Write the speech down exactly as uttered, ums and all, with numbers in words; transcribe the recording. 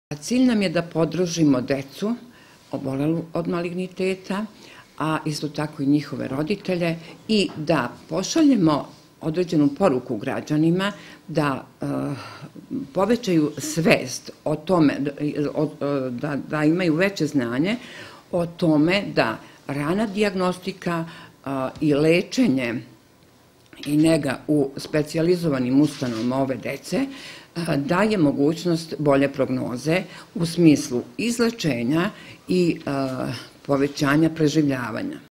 Cilj nam je da podržimo decu obolelu od maligniteta, a isto tako i njihove roditelje i da pošaljemo određenu poruku građanima da povećaju svest o tome, da imaju veće znanje o tome da rana dijagnostika i lečenje i nega u specijalizovanim ustanovama ove dece daje mogućnost bolje prognoze u smislu izlečenja i povećanja preživljavanja.